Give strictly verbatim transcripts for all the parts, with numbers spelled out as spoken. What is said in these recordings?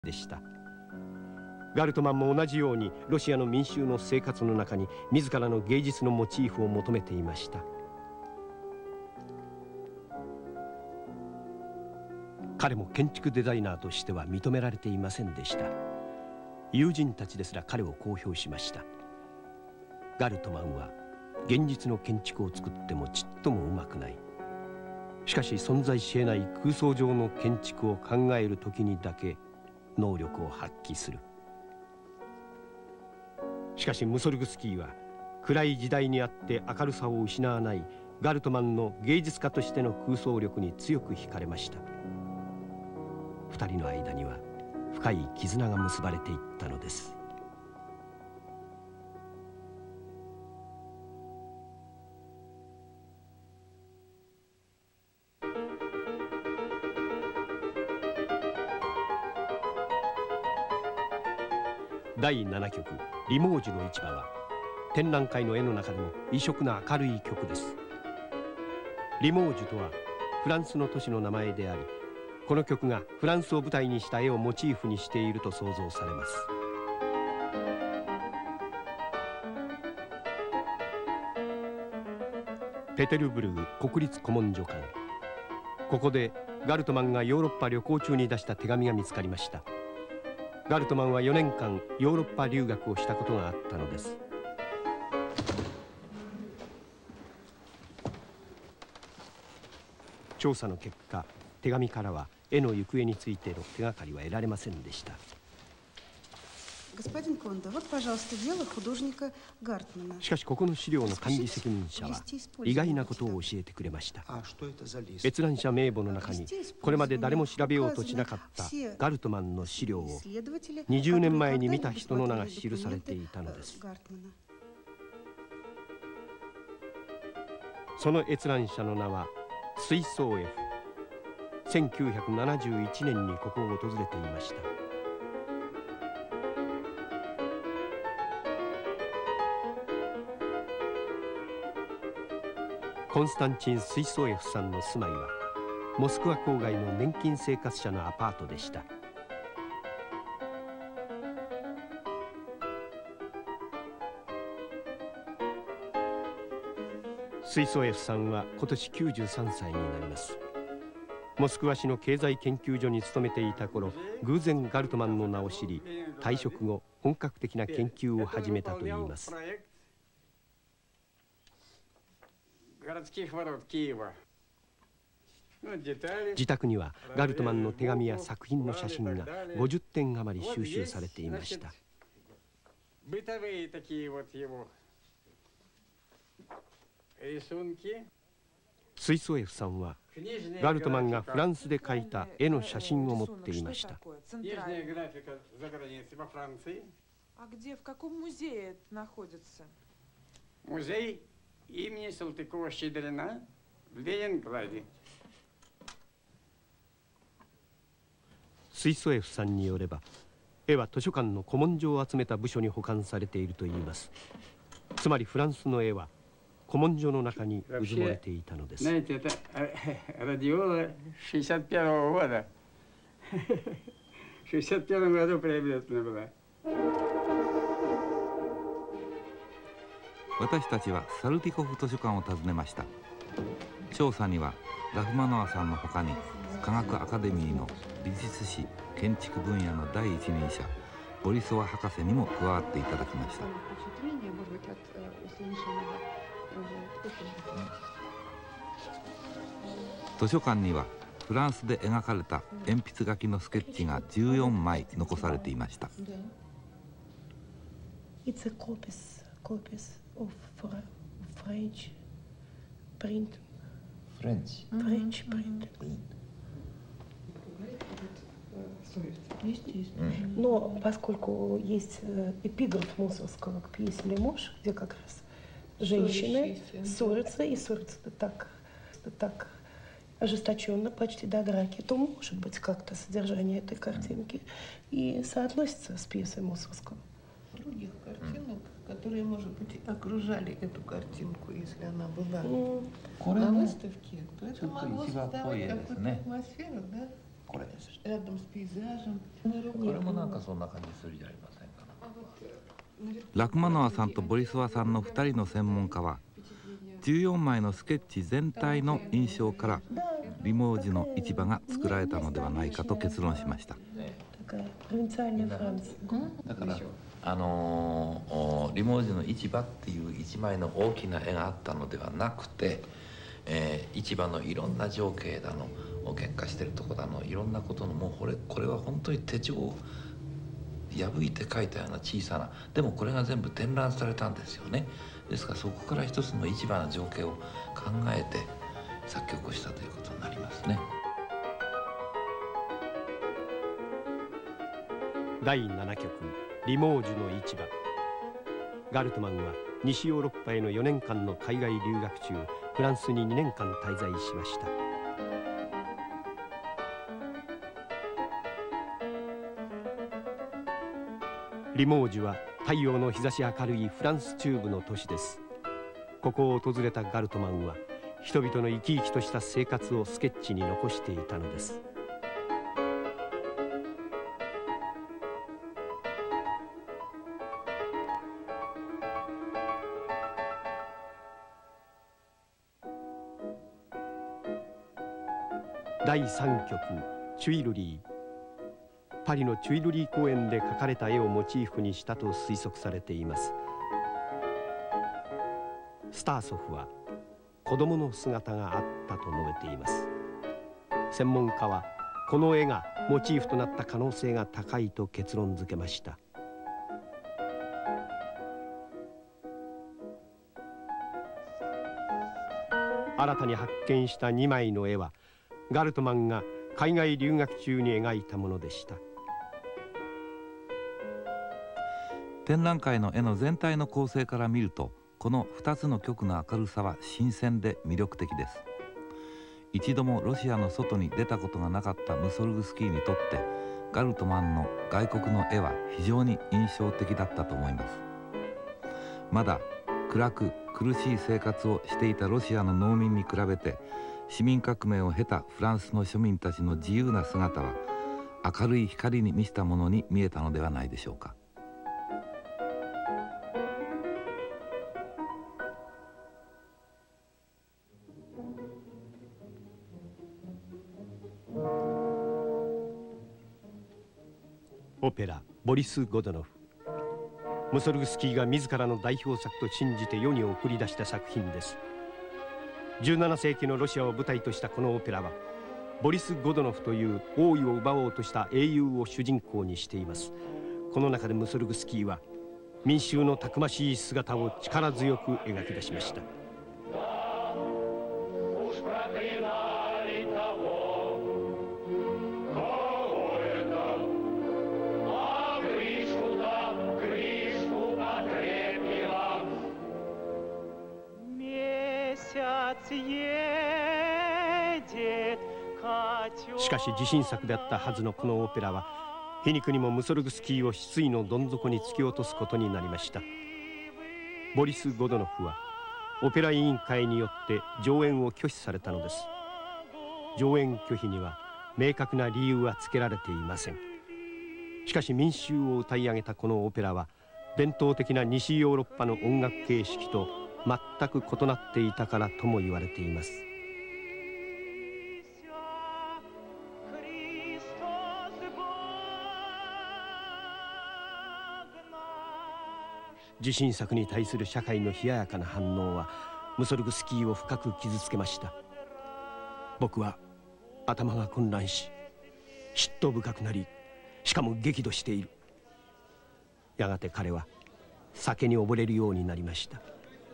でした。ガルトマンも同じようにロシアの民衆の生活の中に自らの芸術のモチーフを求めていました。彼も建築デザイナーとしては認められていませんでした。友人たちですら彼を公表しました。ガルトマンは現実の建築を作ってもちっともうまくない。しかし存在しえない空想上の建築を考える時にだけ能力を発揮する。しかしムソルグスキーは暗い時代にあって明るさを失わないガルトマンの芸術家としての空想力に強く惹かれました。二人の間には深い絆が結ばれていったのです。だいななきょく「リモージュの市場」は展覧会の絵の中でも異色な明るい曲です。リモージュとはフランスの都市の名前であり、この曲がフランスを舞台にした絵をモチーフにしていると想像されます。ペテルブルグ国立古文書館、ここでガルトマンがヨーロッパ旅行中に出した手紙が見つかりました。ガルトマンはよねんかんヨーロッパ留学をしたことがあったのです。調査の結果、手紙からは絵の行方についての手がかりは得られませんでした。しかしここの資料の管理責任者は意外なことを教えてくれました。閲覧者名簿の中にこれまで誰も調べようとしなかったガルトマンの資料をにじゅうねんまえに見た人の名が記されていたのです。その閲覧者の名はスイソーエフ。せんきゅうひゃくななじゅういちねんにここを訪れていました。コンスタンチン・スイソエフさんの住まいはモスクワ郊外の年金生活者のアパートでした。スイソエフさんは今年きゅうじゅうさんさいになります。モスクワ市の経済研究所に勤めていた頃、偶然ガルトマンの名を知り、退職後本格的な研究を始めたといいます。自宅にはガルトマンの手紙や作品の写真がごじゅってん余り収集されていました。スイソエフさんはガルトマンがフランスで描いた絵の写真を持っていました。 имени Салтыкова-Щедрина в Ленинграде。 スイソエフさんによれば、絵は図書館の古文書を集めた部署に保管されているといいます。つまりフランスの絵は古文書の中にうずもれていたのです。 Знаете, это радиола шестьдесят первого года. В шестьдесят первом году приобретена была。 私たちはサルティコフ図書館を訪ねました。調査にはラフマノワさんのほかに科学アカデミーの美術史建築分野の第一人者ボリソワ博士にも加わっていただきました。図書館にはフランスで描かれた鉛筆書きのスケッチがじゅうよんまい残されていました。 Of French print. French. French print. Есть, есть. Но поскольку есть эпиграф Мусоргского к пьесе «Лемуш», где как раз женщины ссорятся и ссорятся так, так ожесточенно, почти до драки, то может быть как-то содержание этой картинки и соотносится с пьесой Mussorgского. Других картинок, которые, может быть, окружали эту картинку, если она была mm. на выставке, то это могло создавать какую-то атмосферу, да? これです。 Рядом с пейзажем. これもなんかそんな感じするじゃありませんか。ラクマノワさんとボリソワさんのふたりの専門家はじゅうよんまいのスケッチ全体の印象からリモージュの市場が作られたのではないかと結論しました。だからあのー、リモージュの市場っていう一枚の大きな絵があったのではなくて、えー、市場のいろんな情景だの喧嘩してるとこだのいろんなことのもうこれこれは本当に手帳を破いて描いたような小さな、でもこれが全部展覧されたんですよね。ですからそこから一つの市場の情景を考えて作曲をしたということになりますね。 だいななきょくリモージュの市場。ガルトマンは西ヨーロッパへのよねんかんの海外留学中、フランスににねんかん滞在しました。リモージュは太陽の日差し明るいフランス中部の都市です。ここを訪れたガルトマンは人々の生き生きとした生活をスケッチに残していたのです。だいさんきょくチュイルリー。パリのチュイルリー公園で描かれた絵をモチーフにしたと推測されています。スターソフは子供の姿があったと述べています。専門家はこの絵がモチーフとなった可能性が高いと結論付けました。新たに発見したにまいの絵はガルトマンが海外留学中に描いたものでした。 展覧会の絵の全体の構成から見るとこのふたつの曲の明るさは新鮮で魅力的です。一度もロシアの外に出たことがなかったムソルグスキーにとってガルトマンの外国の絵は非常に印象的だったと思います。まだ暗く苦しい生活をしていたロシアの農民に比べて市民革命を経たフランスの庶民たちの自由な姿は明るい光に満ちたものに見えたのではないでしょうか。 オペラ「ボリス・ゴドノフ」。ムソルグスキーが自らの代表作と信じて世に送り出した作品です。じゅうななせいきのロシアを舞台としたこのオペラはボリス・ゴドノフという王位を奪おうとした英雄を主人公にしています。この中でムソルグスキーは民衆のたくましい姿を力強く描き出しました。しかし自信作であったはずのこのオペラは皮肉にもムソルグスキーを失意のどん底に突き落とすことになりました。ボリス・ゴドノフはオペラ委員会によって上演を拒否されたのです。上演拒否には明確な理由はつけられていません。しかし民衆を歌い上げたこのオペラは伝統的な西ヨーロッパの音楽形式と全く異なっていたからとも言われています。自信作に対する社会の冷ややかな反応はムソルグスキーを深く傷つけました。僕は頭が混乱し嫉妬深くなり、しかも激怒している。やがて彼は酒に溺れるようになりました。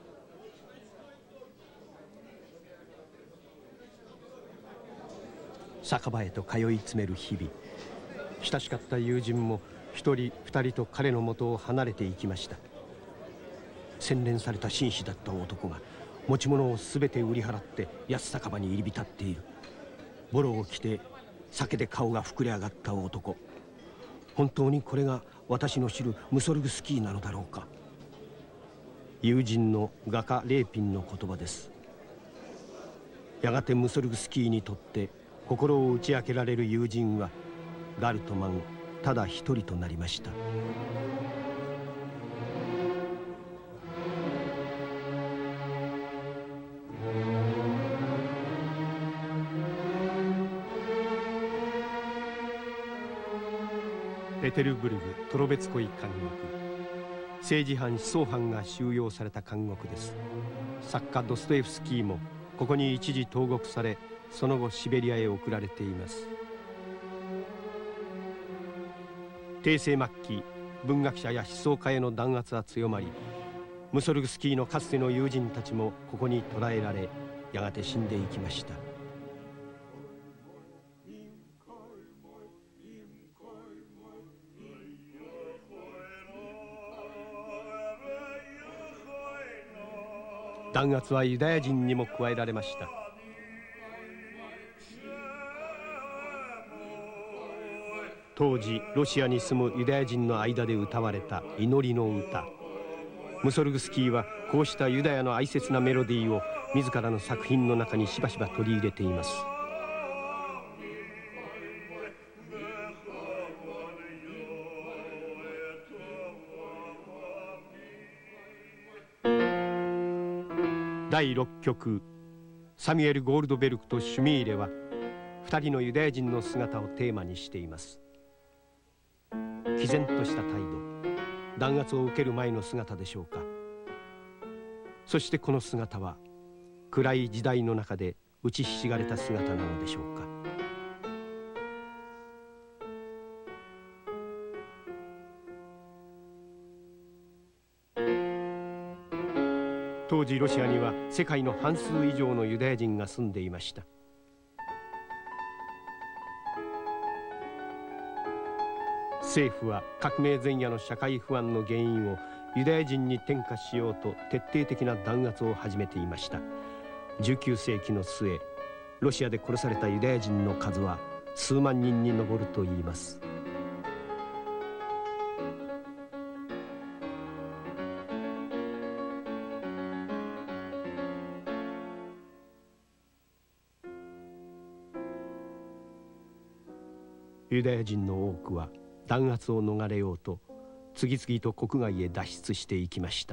酒場へと通い詰める日々、親しかった友人も一人二人と彼の元を離れていきました。洗練された紳士だった男が持ち物を全て売り払って安酒場に入り浸っている。ボロを着て酒で顔が膨れ上がった男。本当にこれが私の知るムソルグスキーなのだろうか。友人の画家レーピンの言葉です。やがてムソルグスキーにとって心を打ち明けられる友人はガルトマンただ一人となりました。ペテルブルグトロベツコイ監獄、政治犯思想犯が収容された監獄です。作家ドストエフスキーもここに一時投獄され、その後シベリアへ送られています。帝政末期、文学者や思想家への弾圧は強まり、ムソルグスキーのかつての友人たちもここに捕らえられ、やがて死んでいきました。弾圧はユダヤ人にも加えられました。当時ロシアに住むユダヤ人の間で歌われた祈りの歌。ムソルグスキーはこうしたユダヤの哀切なメロディーを自らの作品の中にしばしば取り入れています。だいろっきょく、サミュエル・ゴールドベルクとシュミーレは二人のユダヤ人の姿をテーマにしています。毅然とした態度、弾圧を受ける前の姿でしょうか。そしてこの姿は暗い時代の中で打ちひしがれた姿なのでしょうか。当時ロシアには世界の半数以上のユダヤ人が住んでいました。政府は革命前夜の社会不安の原因をユダヤ人に転嫁しようと徹底的な弾圧を始めていました。じゅうきゅうせいきの末、ロシアで殺されたユダヤ人の数は数万人に上るといいます。ユダヤ人の多くは弾圧を逃れようと次々と国外へ脱出していきました。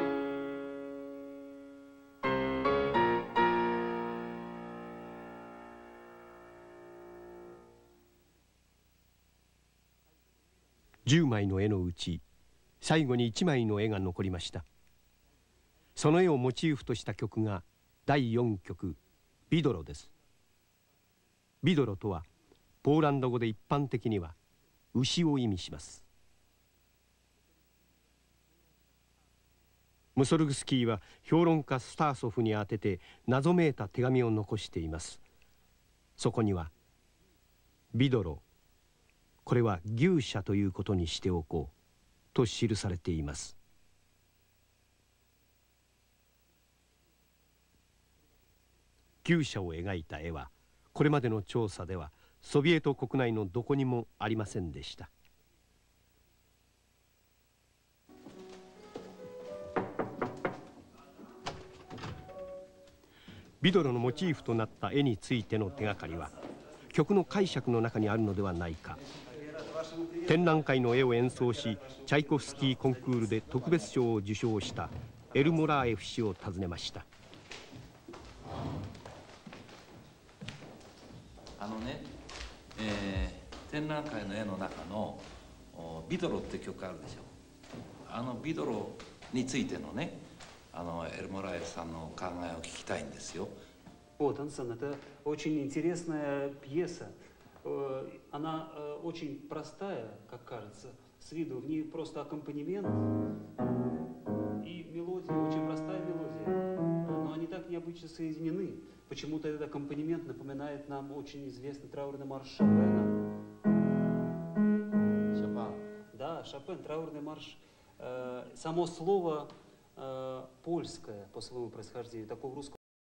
じゅうまいの絵のうち最後にいちまいの絵が残りました。その絵をモチーフとした曲がだいよんきょく「ビドロ」です。ビドロとはポーランド語で一般的には牛を意味します。ムソルグスキーは評論家スターソフに宛てて謎めいた手紙を残しています。そこには「ビドロ、これは牛舎ということにしておこう」と記されています。牛舎を描いた絵はこれまでの調査ではソビエト国内のどこにもありませんでした。ビドロのモチーフとなった絵についての手がかりは曲の解釈の中にあるのではないか。展覧会の絵を演奏しチャイコフスキーコンクールで特別賞を受賞したエルモラーエフ氏を訪ねました。 あのね、えー、展覧会の絵の中の「ビドロ」って曲あるでしょ。あのビドロについてのね、あのエルモラエフさんの考えを聞きたいんですよ。 Вот, Ансан, это очень интересная пьеса. Она очень простая, как кажется, с виду. В ней просто аккомпанемент и мелодия, очень простая мелодия. Но они так необычно соединены. Почему-то этот аккомпанемент напоминает нам очень известный траурный марш Шопена. Шопен? Да, Шопен, траурный марш. Само слово польское по своему происхождению, такого русского